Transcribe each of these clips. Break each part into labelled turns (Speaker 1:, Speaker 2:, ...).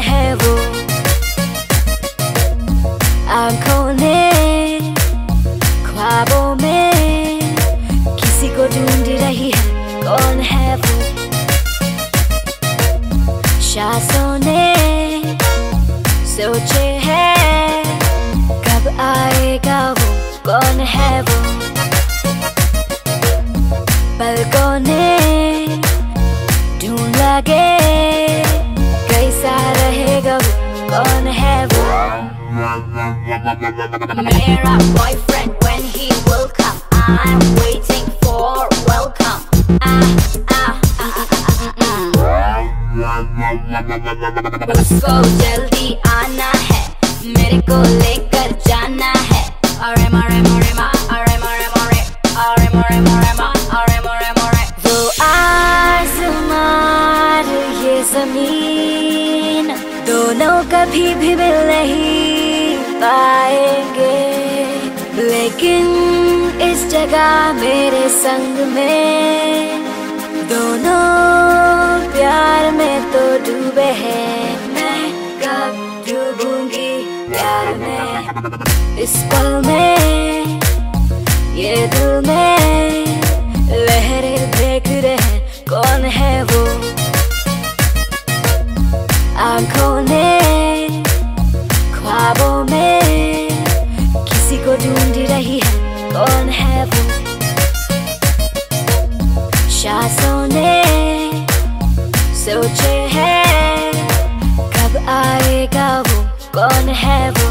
Speaker 1: है वो? आंखों ने ख्वाबों में किसी को ढूंढ रही है, कौन है वो? सांसों ने सोचे है कब आएगा वो, कौन है वो? पलकों ने ढूंढ लगे कैसा रहेगा वो, कौन है वो? मेरा boyfriend when he will come, I'm waiting for welcome. उसको जल्दी आना है, मेरे को लेकर जाना है। अरे मरे मरे मा, अरे मरे मरे, अरे मरे मरे मा, अरे मरे मरे। वो आसमान ये जमीन दोनों कभी भी मिल नहीं पाएंगे, लेकिन इस जगह मेरे संग में दोनों प्यार में तो डूबे हैं। मैं कब डूबूंगी प्यार में, इस पल में ये दिल में लहरें देख रहे हैं, कौन है वो? आंखों ने ख्वाबों में किसी को ढूंढ रही है, कौन है वो? सांसों ने सोचे है कब आएगा वो, कौन है वो?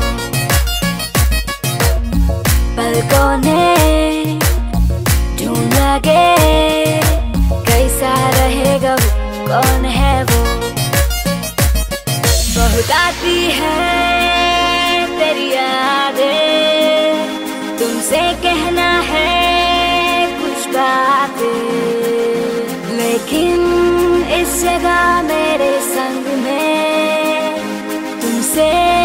Speaker 1: पलकों ने ढूंढ लगे कैसा रहेगा वो, कौन है वो? बहुत आती है तेरी यादें, तुमसे कहना है कुछ बातें, लेकिन इस जगह मेरे संग में तुमसे